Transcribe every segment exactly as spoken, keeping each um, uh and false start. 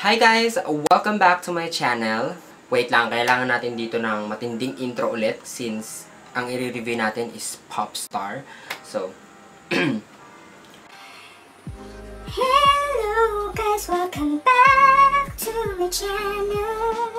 Hi guys! Welcome back to my channel. Wait lang, kailangan natin dito ng matinding intro ulit since ang i-review natin is Popstar. So, hello guys, welcome back to my channel.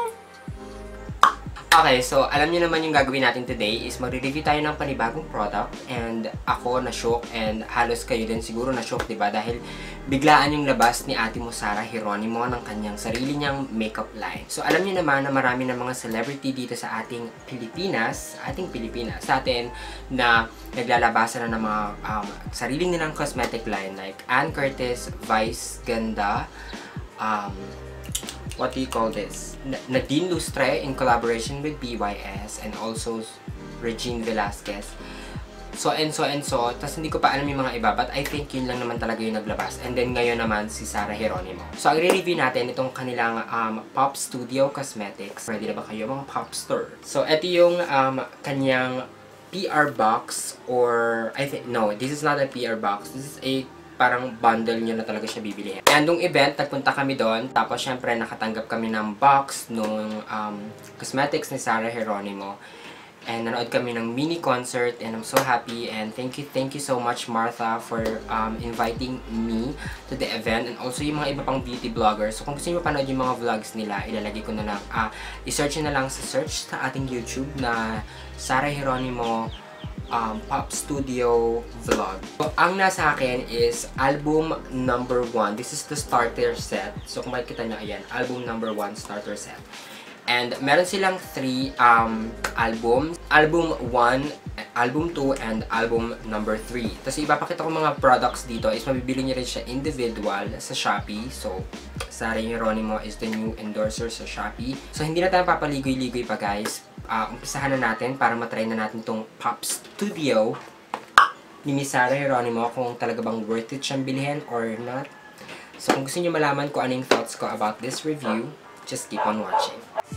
okay, so alam niyo naman yung gagawin natin today is magre-review tayo ng panibagong product and ako na-shock and halos kayo din siguro na-shock, diba? Dahil biglaan yung labas ni ate mo Sarah Geronimo ng kanyang sarili niyang makeup line. So alam niyo naman na marami ng mga celebrity dito sa ating Pilipinas, ating Pilipinas, sa atin na naglalabasan na ng mga um, sarili nilang cosmetic line like Ann Curtis, Vice Ganda, um, what do you call this? Nadine Lustre in collaboration with B Y S and also Regine Velasquez. So and so and so. Tapos hindi ko pa alam yung mga iba, but I think yun lang naman talaga yung naglabas. And then ngayon naman si Sarah Geronimo. So ang re-review natin itong kanilang um, Pop Studio Cosmetics. Ready na ba kayo mga Popstar? So ito yung um, kanyang P R box or I think, no, this is not a P R box. This is a parang bundle nyo na talaga siya bibili. And nung event, nagpunta kami doon. Tapos syempre nakatanggap kami ng box nung um, cosmetics ni Sarah Geronimo. And nanood kami ng mini concert and I'm so happy and thank you, thank you so much Martha for um, inviting me to the event and also yung mga iba pang beauty vloggers. So kung gusto niyo mapanood yung mga vlogs nila, ilalagay ko na lang, ah, i-search na lang sa search sa ating YouTube na Sarah Geronimo um, Pop Studio Vlog. So ang nasa akin is album number one. This is the starter set. So kung makikita nyo, ayan, album number one starter set. And meron silang three um, albums. Album one, album two, and album number three. Tapos ipapakita ko mga products dito is mabibili nyo rin siya individual sa Shopee. So, Sarah Geronimo is the new endorser sa Shopee. So, hindi na tayo papaligoy-ligoy pa guys. Uh, umpisahan na natin para matry na natin itong Pop Studio ni Miss Sarah Geronimo kung talaga bang worth it siyang bilhin or not. So, kung gusto nyo malaman kung ano yung thoughts ko about this review, just keep on watching.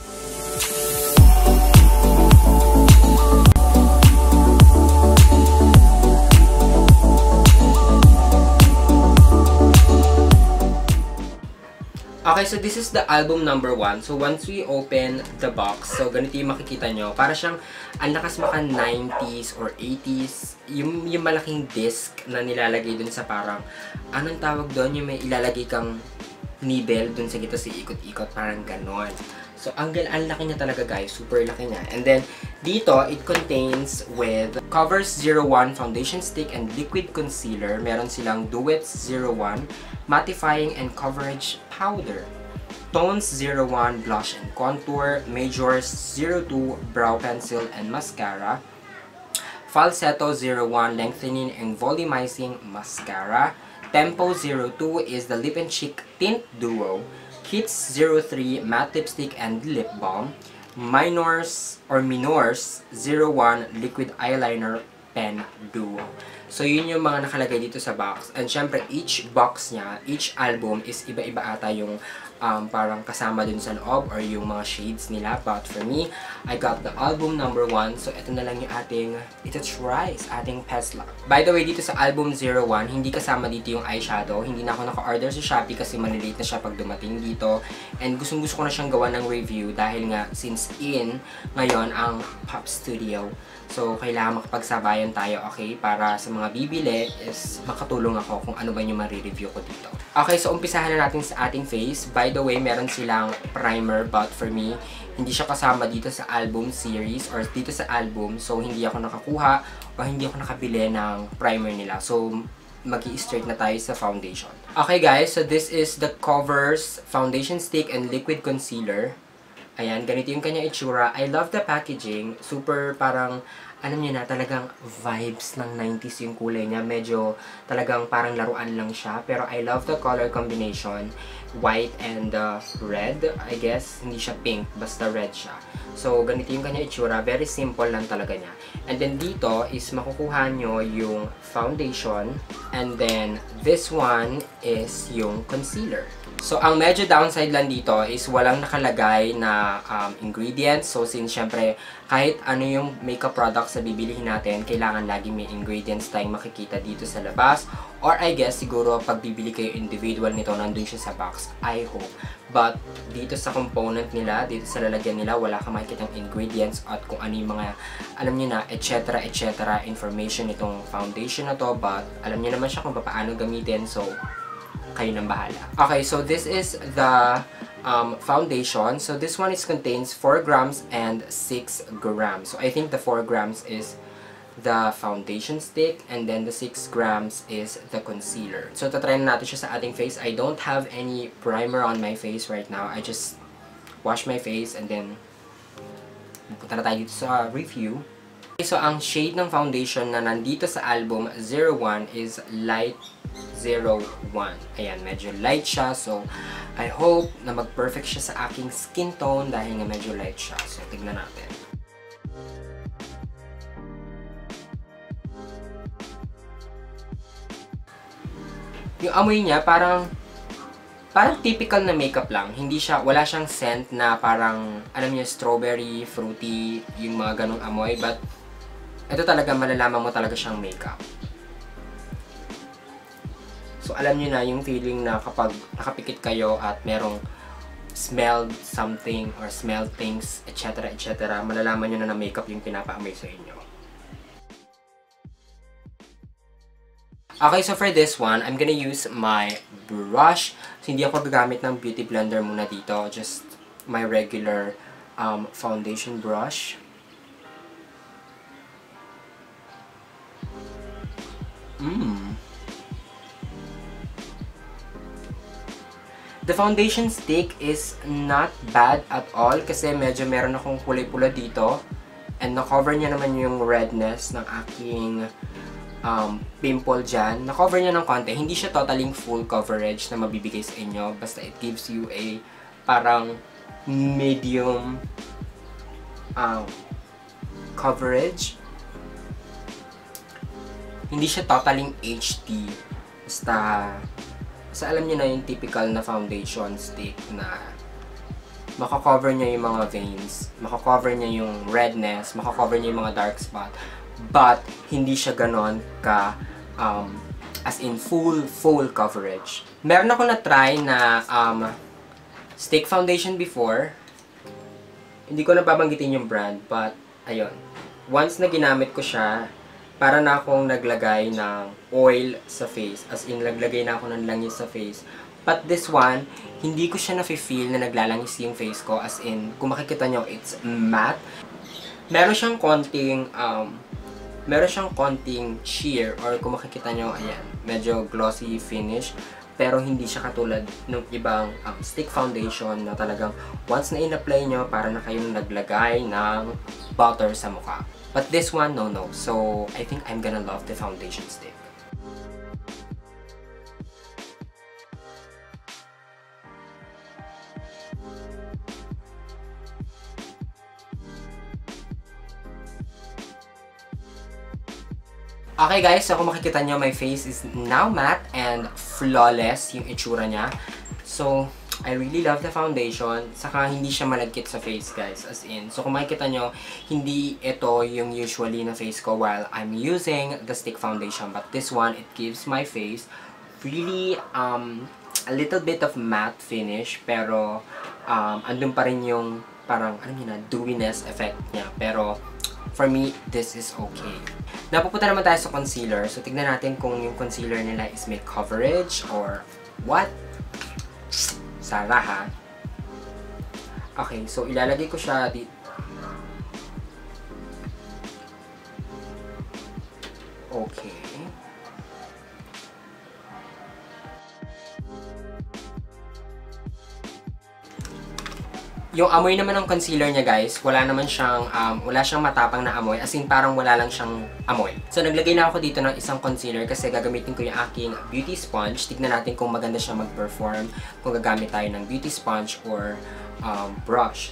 Okay, so this is the album number one. So once we open the box, so ganito yung makikita nyo. Para siyang ang lakas maka nineties or eighties. Yung, yung malaking disc na nilalagay dun sa parang, anong tawag doon? Yung may ilalagay kang needle dun sa gito sa ikot-ikot. Parang ganon. So ang, ang laki niya talaga guys. Super laki niya. And then dito, it contains with Covers zero one Foundation Stick and Liquid Concealer. Meron silang Duets zero one Mattifying and Coverage Powder, Tones zero one Blush and Contour, Majors zero two Brow Pencil and Mascara, Falsetto zero one Lengthening and Volumizing Mascara, Tempo zero two is the Lip and Cheek Tint Duo, Kits zero three Matte Lipstick and Lip Balm, Minors or Minors zero one Liquid Eyeliner Pen Duo. So, yun yung mga nakalagay dito sa box. And syempre, each box niya, each album is iba-iba ata yung um, parang kasama dun sa loob or yung mga shades nila. But for me, I got the album number one. So, ito na lang yung ating ita-try sa ating Pesla. By the way, dito sa album zero one, hindi kasama dito yung eyeshadow. Hindi na ako naka-order sa Shopee kasi malilate na siya pag dumating dito. And gustong-gusto ko na siyang gawa ng review dahil nga since in ngayon ang Pop Studio. So, kailangan makapagsabayan tayo, okay? Para sa mga bibili is makatulong ako kung ano ba yung ma-review ko dito. Okay, so umpisahan na natin sa ating face. By the way, meron silang primer, but for me, hindi siya kasama dito sa album series or dito sa album. So, hindi ako nakakuha o hindi ako nakabili ng primer nila. So, mag-i-straight na tayo sa foundation. Okay guys, so this is the Covers Foundation Stick and Liquid Concealer. Ayan, ganito yung kanya itsura. I love the packaging. Super parang, alam niyo na, talagang vibes ng nineties yung kulay niya. Medyo talagang parang laruan lang siya. Pero I love the color combination. White and uh, red, I guess. Hindi siya pink, basta red siya. So, ganito yung kanya itsura. Very simple lang talaga niya. And then dito is makukuha nyo yung foundation. And then this one is yung concealer. So, ang medyo downside lang dito is walang nakalagay na um, ingredients. So, since syempre, kahit ano yung makeup products na bibilihin natin, kailangan lagi may ingredients tayong makikita dito sa labas. Or I guess, siguro, pag bibili kayo individual nito, nandun siya sa box. I hope. But, dito sa component nila, dito sa lalagyan nila, wala kang makikitang ingredients at kung ano yung mga, alam nyo na, et cetera, et cetera information itong foundation na to. But, alam nyo naman siya kung paano gamitin. So, kayo nang bahala. Okay, so this is the um, foundation. So this one is contains four grams and six grams. So I think the four grams is the foundation stick and then the six grams is the concealer. So tatry na natin siya sa ating face. I don't have any primer on my face right now. I just wash my face and then punta na tayo dito sa review. Okay, so ang shade ng foundation na nandito sa album zero one is light zero one. Ayan, medyo light siya. So, I hope na mag-perfect siya sa aking skin tone dahil nga medyo light siya. So, tignan natin. Yung amoy niya, parang parang typical na makeup lang. Hindi siya, wala siyang scent na parang, alam niyo, strawberry, fruity, yung mga ganong amoy. But, ito talaga, malalaman mo talaga siyang makeup. So, alam niyo na yung feeling na kapag nakapikit kayo at merong smelled something or smelled things, et cetera, et cetera, malalaman niyo na na makeup yung pinapaamoy sa inyo. Okay, so for this one, I'm gonna use my brush. So, hindi ako gagamit ng beauty blender muna dito. Just my regular um, foundation brush. Mmm. The foundation stick is not bad at all kasi medyo meron akong kulay pula dito. And na-cover niya naman yung redness ng aking um, pimple dyan. Na-cover niya ng konti. Hindi siya totaling full coverage na mabibigay sa inyo. Basta it gives you a parang medium um, coverage. Hindi siya totaling H D. Basta... So, alam niyo na yung typical na foundation stick na makakover niya yung mga veins, makakover niya yung redness, makakover niya yung mga dark spot, but hindi siya ganon ka, um, as in full, full coverage. Meron ako na-try na um, stick foundation before. Hindi ko na babanggitin yung brand, but ayun. Once na ginamit ko siya, para na akong naglagay ng oil sa face. As in, naglagay na ako ng langis sa face. But this one, hindi ko siya nafe-feel na naglalangis yung face ko. As in, kung makikita nyo, it's matte. Meron siyang konting, um, meron siyang konting sheer. Or kung makikita nyo, ayan, medyo glossy finish. Pero hindi siya katulad ng ibang um, stick foundation na talagang once na in-apply nyo, para na kayong naglagay ng butter sa mukha. But this one, no, no. So, I think I'm gonna love the foundation stick. Okay guys, so kung makikita nyo, my face is now matte and flawless yung itsura niya. So, I really love the foundation. Saka hindi siya malagkit sa face guys, as in. So kung makikita nyo, hindi ito yung usually na face ko while I'm using the stick foundation. But this one, it gives my face really um, a little bit of matte finish. Pero um, andun pa rin yung parang, ano yun na, dewiness effect niya. Pero for me, this is okay. Napupunta naman tayo sa concealer. So tignan natin kung yung concealer nila is may coverage or what. Sara ha. Okay, so ilalagay ko siya dito. Okay. Yung amoy naman ng concealer niya guys, wala naman siyang, um, wala siyang matapang na amoy. As in, parang wala lang siyang amoy. So, naglagay na ako dito ng isang concealer kasi gagamitin ko yung aking beauty sponge. Tignan natin kung maganda siya mag-perform kung gagamit tayo ng beauty sponge or um, brush.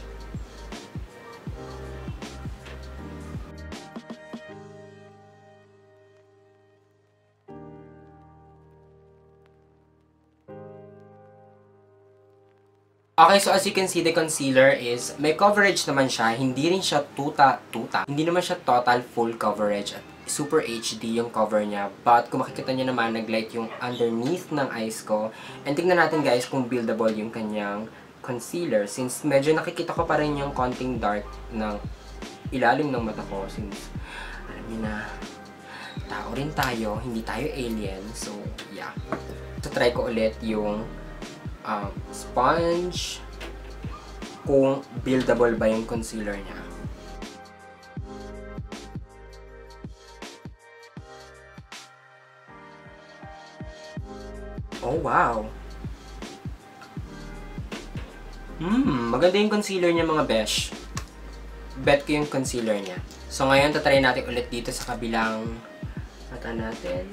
Okay, so as you can see, the concealer is, may coverage naman siya. Hindi rin siya tuta, tuta. Hindi naman siya total full coverage. At super H D yung cover niya. But kung makikita nyo naman, nag-light yung underneath ng eyes ko. And tingnan natin guys kung buildable yung kanyang concealer. Since medyo nakikita ko pa rin yung konting dark ng ilalim ng mata ko. Since, alam nyo na, tao rin tayo. Hindi tayo alien. So, yeah. So, try ko ulit yung Um, sponge kung buildable ba yung concealer niya. Oh, wow! Hmm, maganda yung concealer niya mga besh. Bet ko yung concealer niya. So, ngayon, tatry natin ulit dito sa kabilang mata natin.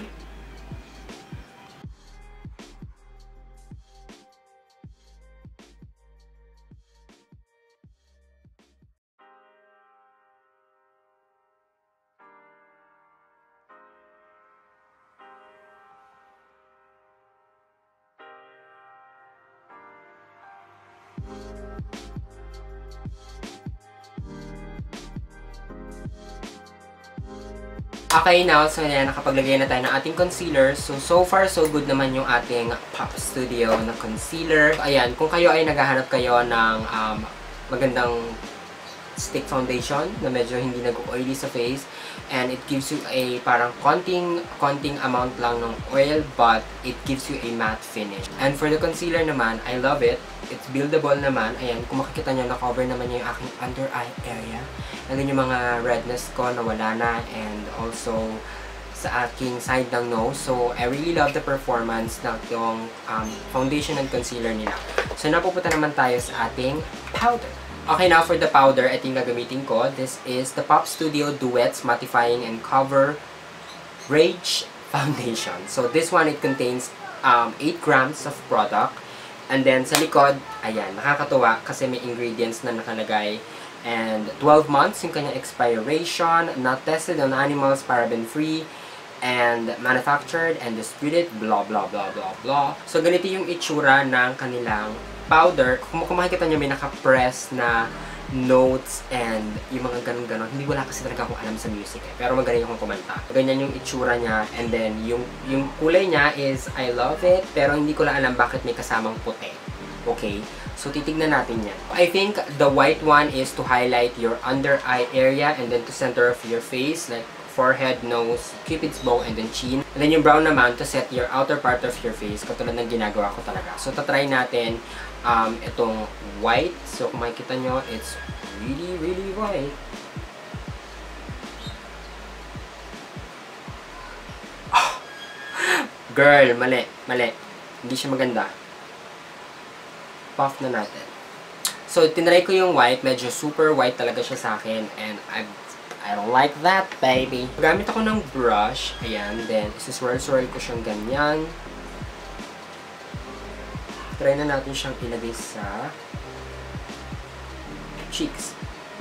Okay, now, so yan, nakapaglagay na tayo ng ating concealer. So, so far, so good naman yung ating Pop Studio na concealer. Ayan, kung kayo ay naghahanap kayo ng um, magandang stick foundation na medyo hindi nag-oily sa face, and it gives you a parang konting, konting amount lang ng oil, but it gives you a matte finish. And for the concealer naman, I love it. It's buildable naman. Ayan, kung makikita nyo, na-cover naman yung aking under eye area. And then yung mga redness ko nawala na, and also sa aking side ng nose. So, I really love the performance ng yung um, foundation and concealer nila. So, napupunta naman tayo sa ating powder. Okay, now for the powder, ito yung gagamitin ko. This is the Pop Studio Duets Mattifying and Cover Rage Foundation. So, this one, it contains um, eight grams of product. And then, sa likod, ayan, nakakatuwa kasi may ingredients na nakalagay. And twelve months yung kanyang expiration, not tested on animals, paraben-free, and manufactured and distributed, blah, blah, blah, blah, blah. So, ganito yung itsura ng kanilang powder. Kung, kung makikita nyo, may naka-press na notes and yung mga ganun-ganon. Hindi wala kasi talaga akong alam sa music eh. Pero magaling akong kumanta. Ganyan yung itsura niya. And then, yung, yung kulay niya is, I love it. Pero hindi ko lang alam bakit may kasamang puti. Okay? So, titignan natin yan. I think the white one is to highlight your under eye area and then to center of your face, like forehead, nose, cupid's bow, and then chin. And then yung brown naman to set your outer part of your face, katulad ng ginagawa ko talaga. So, tatry natin um, itong white. So, kung makikita nyo, it's really, really white. Oh. Girl, mali, mali. Hindi siya maganda. Puff na natin. So, tinry ko yung white. Medyo super white talaga siya sa akin. And I I don't like that, baby. Gamit ako ng brush. Ayan. Then, isi-swirl-swirl ko siyang ganyan. Try na natin siyang ilagay sa cheeks.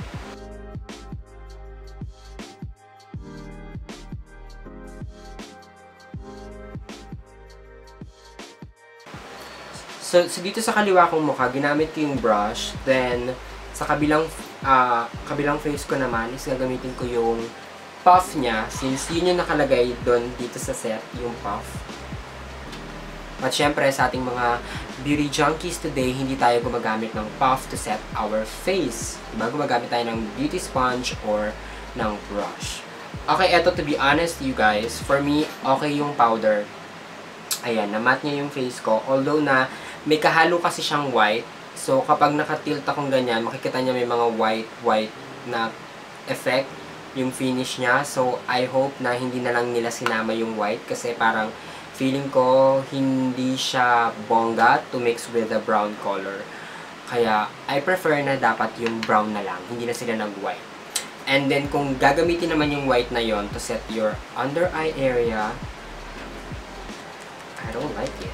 So, so dito sa kaliwa kong mukha, ginamit ko yung brush. Then, sa kabilang uh, kabilang face ko naman is gagamitin ko yung puff niya. Since yun yung nakalagay doon dito sa set, yung puff. At syempre, sa ating mga beauty junkies today, hindi tayo gumagamit ng puff to set our face. Diba? Gumagamit tayo ng beauty sponge or ng brush. Okay, eto, to be honest you guys, for me, okay yung powder. Ayan, na-matte niya yung face ko. Although na may kahalo kasi siyang white. So, kapag nakatilt akong ganyan, makikita niya may mga white-white na effect yung finish niya. So, I hope na hindi na lang nila sinama yung white kasi parang feeling ko hindi siya bongga to mix with the brown color. Kaya, I prefer na dapat yung brown na lang. Hindi na sila nag-white. And then, kung gagamitin naman yung white na yon to set your under eye area, I don't like it.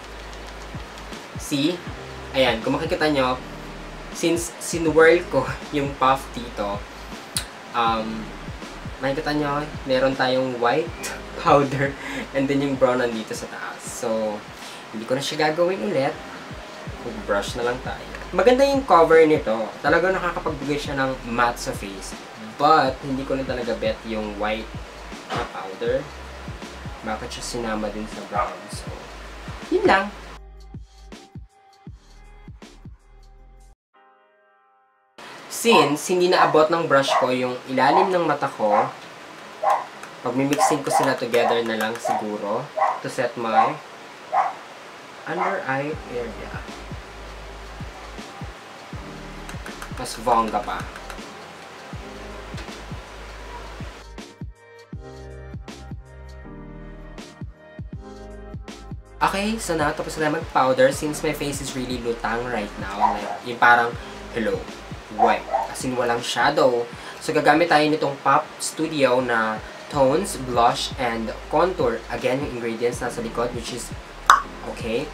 See? Ayan, kung makikita nyo, since sinwirl ko yung puff dito, um, makikita nyo, meron tayong white powder and then yung brown nandito sa taas. So, hindi ko na siya gagawin ulit. Mag-brush na lang tayo. Maganda yung cover nito. Talagang nakakapagbigay siya ng matte sa face. But, hindi ko na talaga bet yung white na powder. Bakit siya sinama din sa brown? So, yun lang. Since hindi naabot ng brush ko yung ilalim ng mata ko, pag-mixing ko sila together na lang siguro to set my under eye area. Mas bongga pa. Okay, so now tapos na mag-powder since my face is really lutang right now. Like, yung parang, hello, white. As in, walang shadow. So, gagamit tayo nitong Pop Studio na tones, blush, and contour. Again, yung ingredients nasa likod, which is, okay.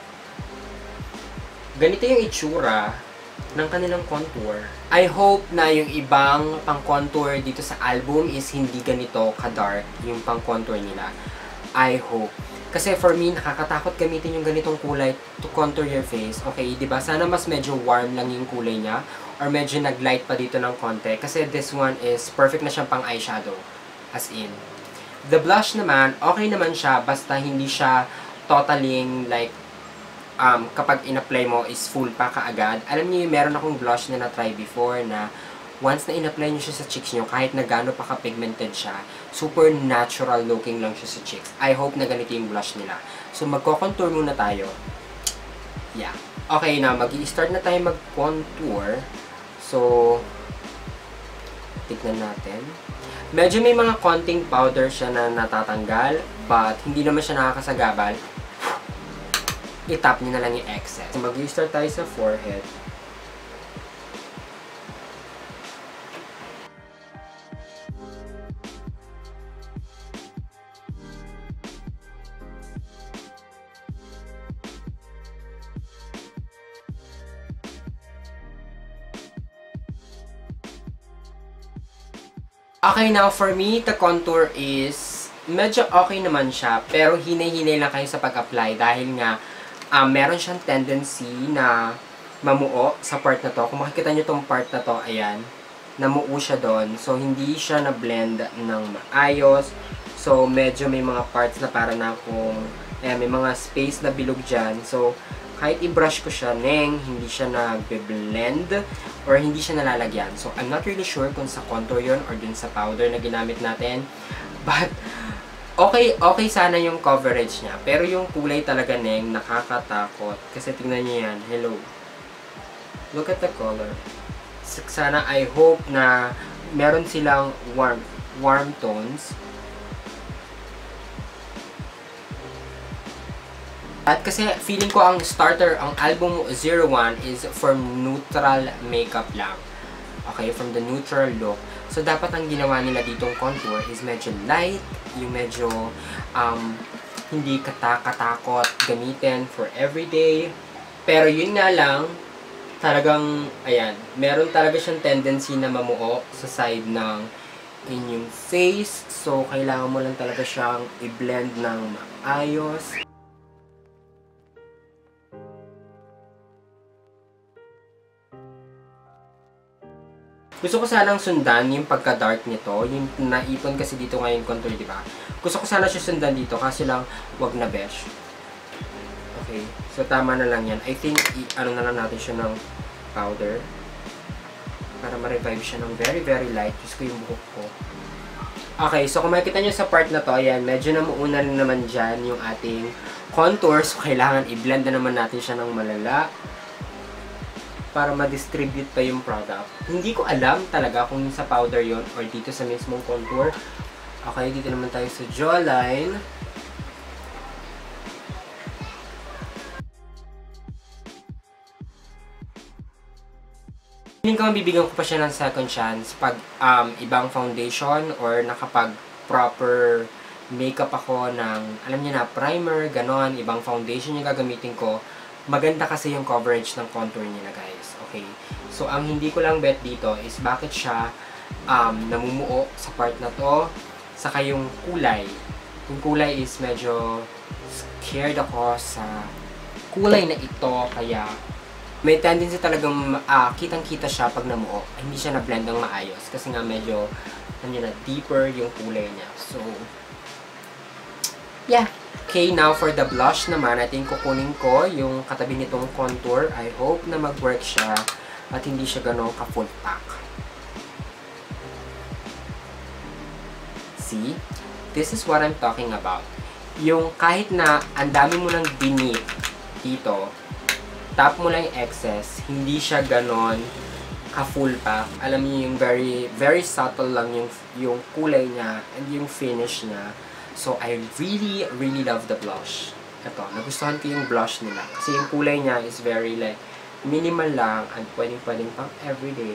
Ganito yung itsura ng kanilang contour. I hope na yung ibang pang-contour dito sa album is hindi ganito ka-dark yung pang-contour nila. I hope. Kasi for me, nakakatakot gamitin yung ganitong kulay to contour your face. Okay, di ba? Sana mas medyo warm lang yung kulay niya or medyo nag-light pa dito ng konti. Kasi this one is perfect na siyang pang eyeshadow. As in. The blush naman, okay naman siya basta hindi siya totaling like um, kapag in-apply mo is full pa kaagad. Alam niyo, meron akong blush na na-try before na once na in-apply nyo siya sa cheeks nyo, kahit na gano'n pa ka-pigmented siya, super natural looking lang siya sa cheeks. I hope na ganito yung blush nila. So, magko-contour muna tayo. Yeah. Okay na, mag-i-start na tayo mag-contour. So, tignan natin. Medyo may mga konting powder siya na natatanggal, but hindi naman siya nakakasagabal. I-tap nyo na lang yung excess. So, mag-i-start tayo sa forehead. Okay, now for me, the contour is medyo okay naman siya, pero hinay-hinay lang kayo sa pag-apply dahil nga um, meron siyang tendency na mamuo sa part na to. Kung makikita nyo tong part na to, ayan, namuo siya doon. So, hindi siya na-blend ng maayos. So, medyo may mga parts na para na kung eh, may mga space na bilog dyan. So, kahit i-brush ko siya, neng, hindi siya nag-blend or hindi siya nalalagyan. So, I'm not really sure kung sa contour yun or dun sa powder na ginamit natin. But, okay, okay sana yung coverage niya. Pero yung kulay talaga, neng, nakakatakot. Kasi tingnan niyo yan. Hello. Look at the color. Sana, I hope na meron silang warm, warm tones. At kasi feeling ko ang starter, ang album zero one is for neutral makeup lang. Okay, from the neutral look. So, dapat ang ginawa nila ditong contour is medyo light, yung medyo um, hindi katakatakot gamitin for everyday. Pero yun nga lang, talagang, ayan, meron talaga siyang tendency na mamuo sa side ng inyong face. So, kailangan mo lang talaga siyang i-blend ng maayos. Gusto ko sanang sundan yung pagka-dark nito. Yung naipon kasi dito ngayon contour, di ba? Gusto ko sana siya sundan dito kasi lang wag na besh. Okay. So, tama na lang yan. I think, i-ano na lang natin siya ng powder. Para ma-revive siya ng very, very light. Diyos ko yung buhok ko. Okay. So, kung makikita nyo sa part na to, ayan, medyo namuuna rin naman dyan yung ating contour. So, kailangan i-blend na naman natin siya ng malala para ma-distribute pa yung product. Hindi ko alam talaga kung sa powder yon or dito sa mismong contour. Okay, dito naman tayo sa jawline. Feeling ko mabibigyan ko pa siya ng second chance pag um, ibang foundation or nakapag proper makeup ako ng, alam niyo na, primer, ganon, ibang foundation yung gagamitin ko. Maganda kasi yung coverage ng contour nila, guys. Okay? So, ang hindi ko lang bet dito is bakit siya um, namumuo sa part na to. Saka yung kulay. Yung kulay is medyo scared ako sa kulay na ito, kaya may tendency talagang uh, kitang-kita siya pag namuo. Hindi siya na-blend ng maayos kasi nga medyo ano na, deeper yung kulay niya. So, yeah. Okay, now for the blush naman, natin kukunin ko yung katabi nitong contour. I hope na mag-work siya at hindi siya ganun ka-full pack. See? This is what I'm talking about. Yung kahit na ang dami mo nang binip dito, tap mo lang yung excess, hindi siya ganon ka-full pack. Alam niyo yung very, very subtle lang yung, yung kulay niya and yung finish niya. So, I really, really love the blush. Ito, nagustuhan ko yung blush nila. Kasi yung kulay niya is very like, minimal lang and pwedeng-pwedeng pang everyday.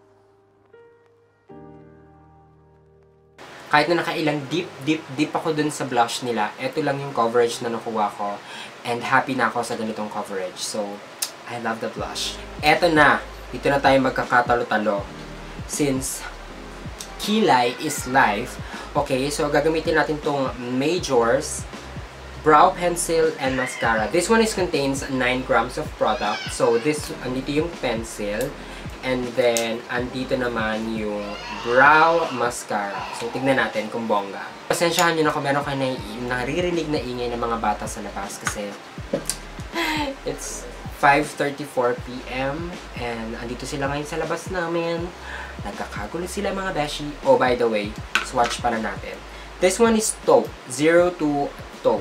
Kahit na nakailang deep, deep, deep ako dun sa blush nila, ito lang yung coverage na nakuha ko. And happy na ako sa ganitong coverage. So, I love the blush. Eto na. Dito na tayo magkakatalo-talo. Since kilay is life, okay, so gagamitin natin tong Majors brow pencil and mascara. This one is contains nine grams of product. So, this, andito yung pencil. And then, andito naman yung brow mascara. So, tignan natin kung bongga. Pasensyahan nyo na kung meron kayo na naririnig na ingay ng mga bata sa labas kasi it's five thirty-four p m and andito sila ngayon sa labas namin. Nagkakagulo sila mga beshi. Oh, by the way, swatch pala natin. This one is Taupe. zero two Taupe.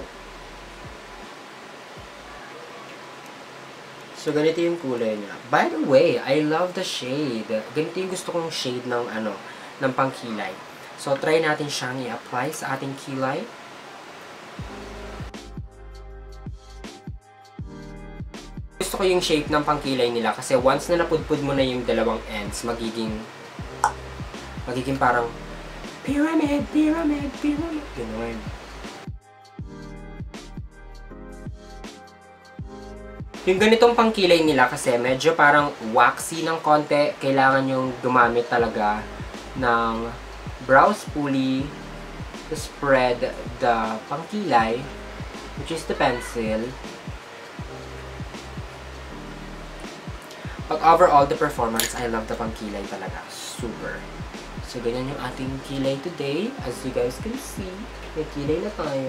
So, ganito yung kulay niya. By the way, I love the shade. Ganito yung gusto kong shade ng, ano, ng pangkilay. So, try natin siyang i-apply sa ating kilay. Gusto ko yung shape ng pangkilay nila kasi once na napudpud mo na yung dalawang ends, magiging, magiging parang pyramid, pyramid, pyramid. Ganun. Yung ganitong pangkilay nila kasi medyo parang waxy ng konti. Kailangan yung gumamit talaga ng brow spoolie to spread the pangkilay, which is the pencil. Pag overall, the performance, I love the pangkilay talaga. Super. So, ganyan yung ating kilay today. As you guys can see, may kilay na tayo.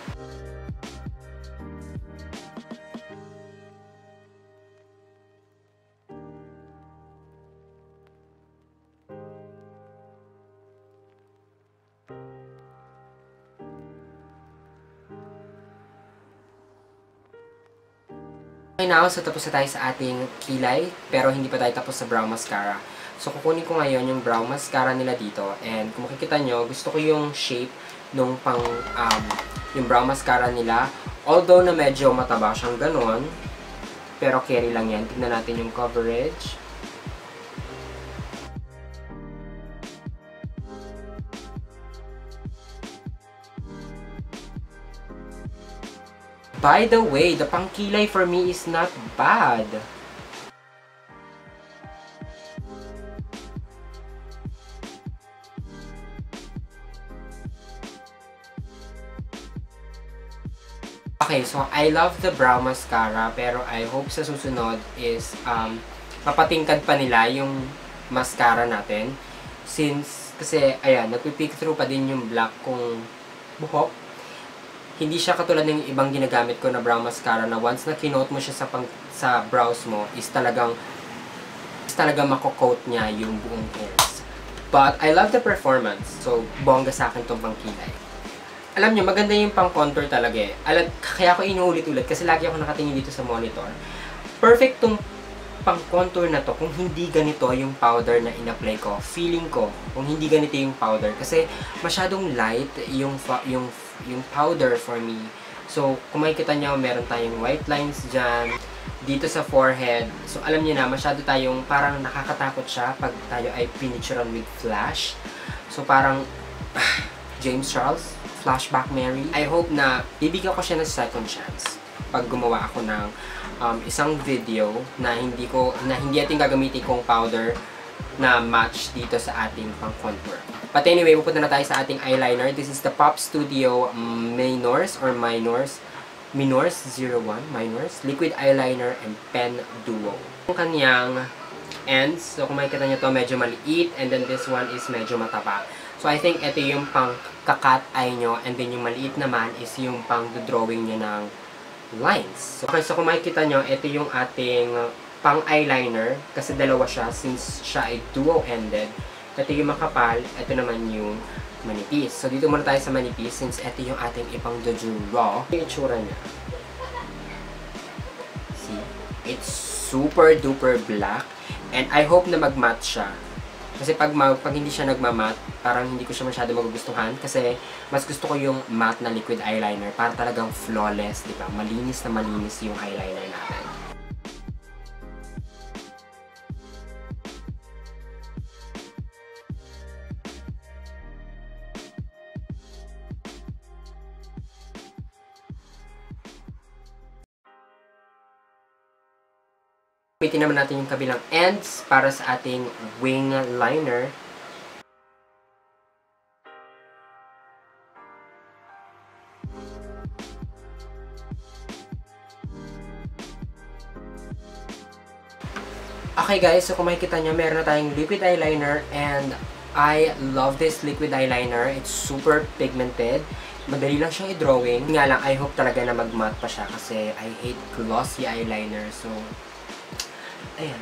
Okay now, so tapos na tayo sa ating kilay, pero hindi pa tayo tapos sa brow mascara. So, kukunin ko ngayon yung brow mascara nila dito. And kung makikita nyo, gusto ko yung shape nung pang, um, yung brow mascara nila. Although na medyo mataba siyang ganon, pero carry lang yan. Tignan natin yung coverage. By the way, the pangkilay for me is not bad. Okay, so I love the brow mascara, pero I hope sa susunod is um, mapatingkad pa nila yung mascara natin. Since, kasi, ayan, nagpipick through pa din yung black kong buhok. Hindi siya katulad ng ibang ginagamit ko na brow mascara na once na kinote mo siya sa, pang, sa brows mo, is talagang, is talagang mako-coat niya yung buong hairs. But, I love the performance. So, bongga sa akin tong pangkilay. Alam nyo, maganda yung pang-contour talaga eh. Alam, kaya ako inuulit-ulit kasi lagi ako nakatingin dito sa monitor. Perfect tong pang-contour na to kung hindi ganito yung powder na in-apply ko. Feeling ko, kung hindi ganito yung powder. Kasi masyadong light yung, yung, yung powder for me. So, kung makikita nyo, meron tayong white lines dyan. Dito sa forehead. So, alam niyo na, masyado tayong parang nakakatakot siya pag tayo ay pinicturean with flash. So, parang James Charles, Flashback Mary. I hope na bibigyan ko siya ng second chance pag gumawa ako ng um, isang video na hindi ko na hindi ating gagamitin kong powder na match dito sa ating pang-contour. But anyway, pupunta na tayo sa ating eyeliner. This is the Pop Studio Minors or Minors Minors zero one, Minors, Liquid Eyeliner, and Pen Duo. Yung kanyang ends, so kung makikita nyo to, medyo maliit, and then this one is medyo mataba. So I think ito yung pang kakat eye nyo, and then yung maliit naman is yung pang drawing nyo ng lines. So, okay, so kung makikita nyo, ito yung ating pang eyeliner, kasi dalawa siya since siya ay duo-ended. Ito yung makapal, ito naman yung manipis. So, dito muna tayo sa manipis since ito yung ating ipang draw. Yung itsura niya. See? It's super duper black. And I hope na mag-matte siya. Kasi pag, pag hindi siya nagma-matte, parang hindi ko siya masyado magugustuhan. Kasi mas gusto ko yung matte na liquid eyeliner para talagang flawless, di ba? Malinis na malinis yung eyeliner natin. Gamitin naman natin yung kabilang ends para sa ating wing liner. Okay guys, so kung makikita nyo, meron na tayong liquid eyeliner and I love this liquid eyeliner. It's super pigmented. Madali lang siyang i-drawing. Nga lang, I hope talaga na mag-matte pa siya kasi I hate glossy eyeliner. So, ayan.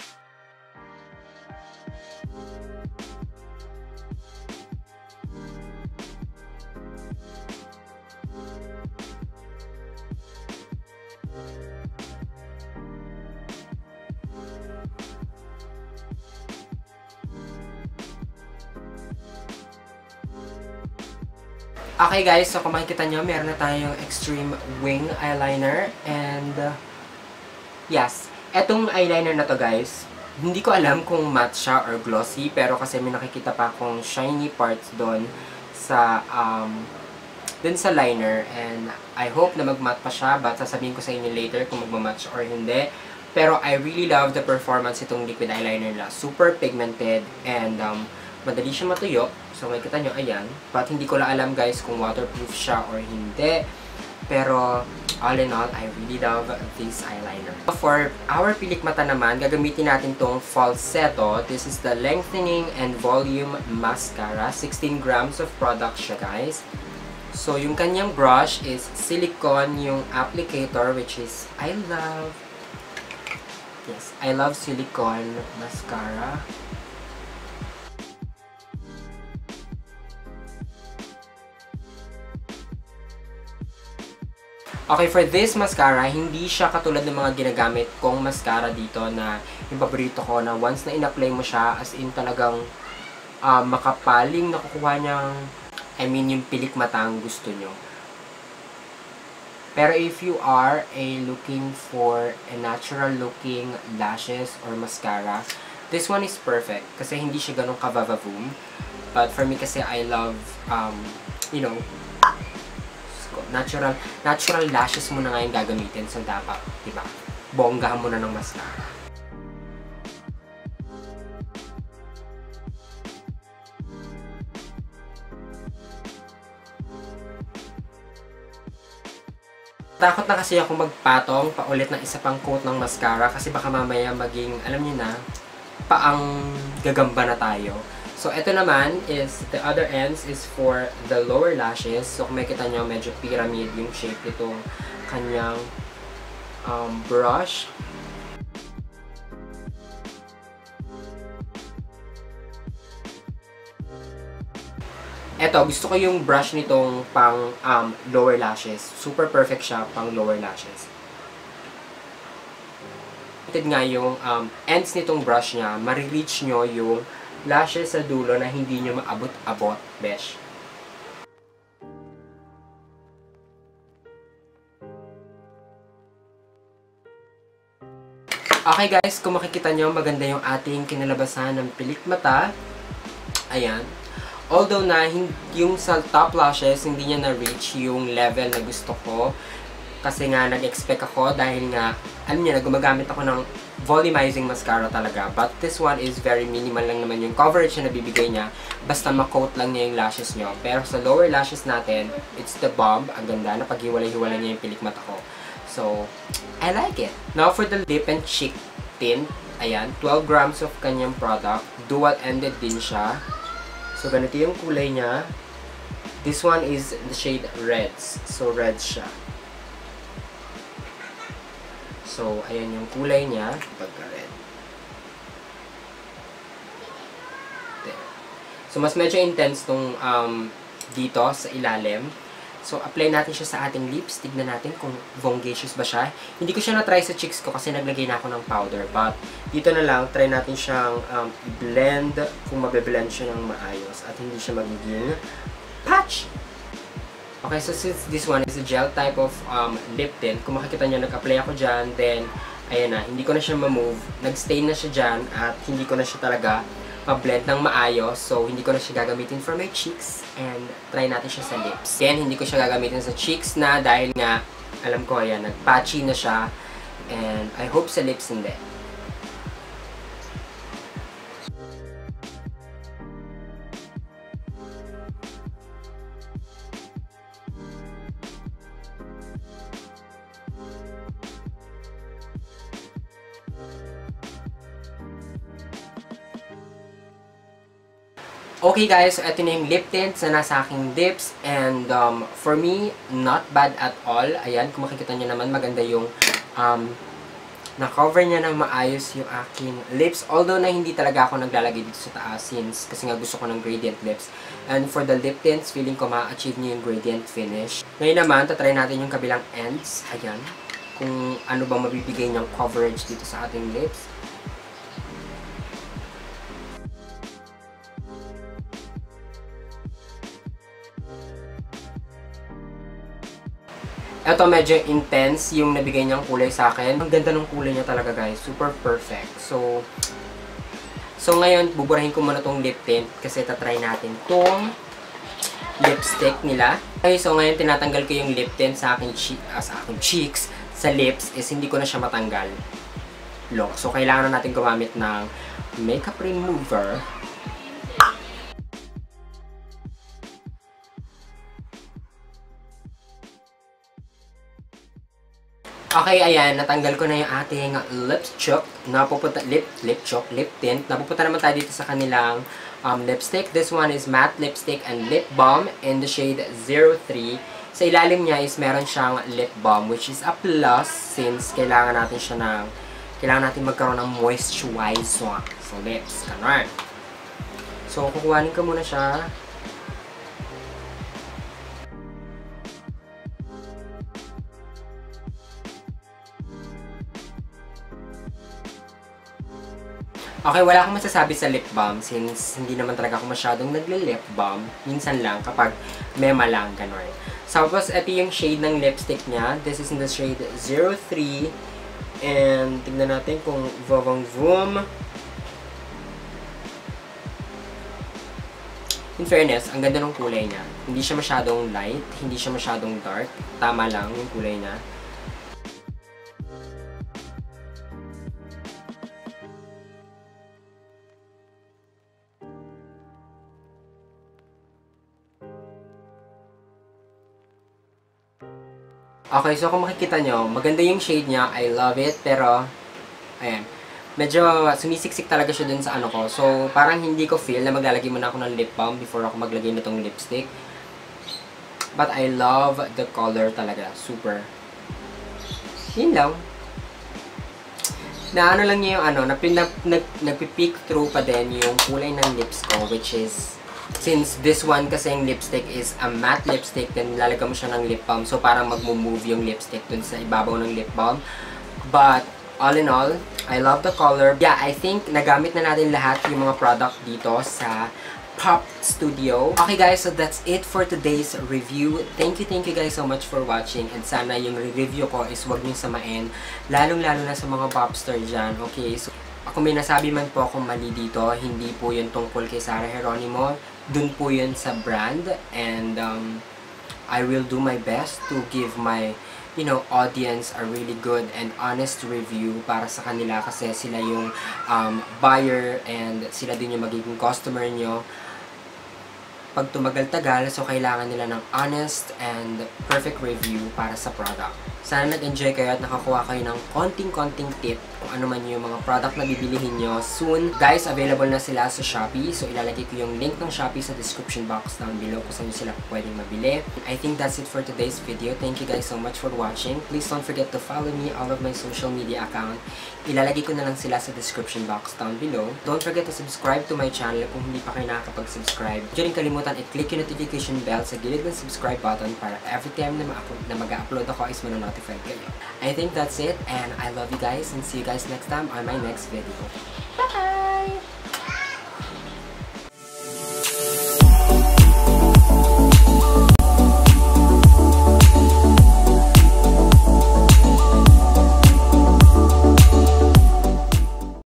Okay guys, so kung makikita nyo, meron na tayong extreme wing eyeliner and uh, yes, etong eyeliner na to guys, hindi ko alam kung matte siya or glossy, pero kasi may nakikita pa akong shiny parts doon sa um, dun sa liner and I hope na mag-matte pa siya, but sasabihin ko sa inyo later kung mag-matte siya or hindi. Pero I really love the performance itong liquid eyeliner nila. Super pigmented and um, madali siya matuyo. So, makikita nyo, ayan. But hindi ko lang alam guys kung waterproof siya or hindi. Pero, all in all, I really love this eyeliner. For our pilik mata naman, gagamitin natin tong Falsetto. This is the Lengthening and Volume Mascara. sixteen grams of product siya guys. So, yung kanyang brush is silicone yung applicator, which is, I love, yes, I love silicone mascara. Okay, for this mascara, hindi siya katulad ng mga ginagamit kong mascara dito na yung paborito ko na once na in-apply mo siya, as in talagang uh, makapaling nakukuha niyang, I mean, yung pilik mata ang gusto nyo. Pero if you are a looking for a natural looking lashes or mascara, this one is perfect kasi hindi siya ganun ka-vavavoom. But for me kasi I love, um, you know, natural natural lashes mo na nga yung gagamitin, so dapat, diba, bonggahan mo na ng mascara. Takot na kasi ako magpatong paulit ng isa pang coat ng mascara kasi baka mamaya maging, alam niyo na, paang gagamba na tayo. So, ito naman is, the other ends is for the lower lashes. So, kung makikita nyo, medyo pyramid yung shape nitong kanyang um, brush. Ito, gusto ko yung brush nitong pang um, lower lashes. Super perfect siya pang lower lashes. Ito nga yung um, ends nitong brush niya, marireach nyo yung lashes sa dulo na hindi nyo maabot-abot, besh. Okay guys, kung makikita nyo, maganda yung ating kinalabasan ng pilik mata. Ayan. Although na, yung sa top lashes, hindi niya na-reach yung level na gusto ko. Kasi nga, nag-expect ako dahil nga, alam niya, gumagamit ako ng volumizing mascara talaga. But this one is very minimal lang naman yung coverage na nabibigay niya. Basta ma-coat lang niya yung lashes nyo. Pero sa lower lashes natin, it's the bomb. Ang ganda na paghiwalay-hiwalay niya yung pilik mata ko. So, I like it. Now for the lip and cheek tint. Ayan, twelve grams of kanyang product. Dual-ended din siya. So, ganito yung kulay niya. This one is the shade Reds. So, red siya. So, ayan yung kulay niya. Pagka-red. There. So, mas medyo intense tong um, dito sa ilalim. So, apply natin siya sa ating lips. Tignan natin kung vongacious ba siya. Hindi ko siya na-try sa cheeks ko kasi naglagay na ako ng powder. But, dito na lang, try natin siyang um, blend kung mabe-blend siya ng maayos. At hindi siya magiging patch! Okay, so since this one is a gel type of um, lip tint, kung makikita nyo, nag-apply ako dyan, then, ayan na, hindi ko na siya ma-move. Nag-stain na siya dyan, at hindi ko na siya talaga ma-blend ng maayos. So, hindi ko na siya gagamitin for my cheeks, and try natin siya sa lips. Then, hindi ko siya gagamitin sa cheeks na, dahil nga, alam ko, ayan, nag-patchy na siya, and I hope sa lips hindi. Okay guys, so ito na yung lip tints na nasa aking lips, and um, for me, not bad at all. Ayan, kung makikita nyo naman, maganda yung um, na-cover niya ng maayos yung aking lips. Although na hindi talaga ako naglalagay dito sa taas since kasi nga gusto ko ng gradient lips. And for the lip tints, feeling ko ma-achieve niyo yung gradient finish. Ngayon naman, tatry natin yung kabilang ends. Ayan, kung ano bang mabibigay niyang coverage dito sa ating lips. Ito medyo intense yung nabigay niyang kulay sa akin. Ang ganda ng kulay niya talaga guys. Super perfect. So, so ngayon, buburahin ko muna tong lip tint kasi tatry natin tong lipstick nila. Okay, so ngayon tinatanggal ko yung lip tint sa aking, che uh, sa aking cheeks. Sa lips is hindi ko na siya matanggal. Look. So, kailangan na natin gumamit ng makeup remover. Okay, ayan, natanggal ko na yung ating lip choke, napupunta, lip, lip choke, lip tint. Napupunta naman tayo dito sa kanilang um, lipstick. This one is matte lipstick and lip balm in the shade zero three. Sa ilalim niya is meron siyang lip balm, which is a plus since kailangan natin siya ng, kailangan natin magkaroon ng moisturizer sa lips. Ganun. So, kukuhanin ko muna siya. Okay, wala akong masasabi sa lip balm since hindi naman talaga ako masyadong nagle-lip balm. Minsan lang kapag mema lang, gano'n. So, tapos, ito yung shade ng lipstick niya. This is in the shade zero three. And, tignan natin kung vovong voom. In fairness, ang ganda ng kulay niya. Hindi siya masyadong light, hindi siya masyadong dark. Tama lang yung kulay niya. Okay, so kung makikita nyo, maganda yung shade niya. I love it. Pero, ayan. Medyo sumisiksik talaga siya dun sa ano ko. So, parang hindi ko feel na maglalagay muna ako ng lip balm before ako maglagay nitong lipstick. But I love the color talaga. Super. Yun lang. Na ano lang niya yung ano, nag, nag, nagpipeek through pa din yung kulay ng lips ko, which is, since this one kasi yung lipstick is a matte lipstick, then lalagyan mo siya ng lip balm. So, parang mag-move yung lipstick dun sa ibabaw ng lip balm. But, all in all, I love the color. Yeah, I think nagamit na natin lahat yung mga product dito sa Pop Studio. Okay guys, so that's it for today's review. Thank you, thank you guys so much for watching. And sana yung review ko is wag niyong samain. Lalong-lalo na sa mga popstar dyan. Okay, so kung may nasabi man po akong mali dito, hindi po yun tungkol kay Sarah Geronimo. Dun po yun sa brand. And um, I will do my best to give my you know, audience a really good and honest review para sa kanila kasi sila yung um, buyer and sila din yung magiging customer nyo pag tumagal-tagal, so kailangan nila ng honest and perfect review para sa product. Sana nag-enjoy kayo at nakakuha kayo ng konting-konting tip kung ano man yung mga product na bibilihin nyo soon. Guys, available na sila sa Shopee. So, ilalagay ko yung link ng Shopee sa description box down below kung saan sila pwedeng mabili. I think that's it for today's video. Thank you guys so much for watching. Please don't forget to follow me all of my social media account. Ilalagay ko na lang sila sa description box down below. Don't forget to subscribe to my channel kung hindi pa kayo nakakapag-subscribe. Huwag rin kalimutan i-click yung notification bell sa gilid ng subscribe button para every time na, na mag-upload ako is manonotify kayo. I think that's it and I love you guys and see you guys next time on my next video. Bye!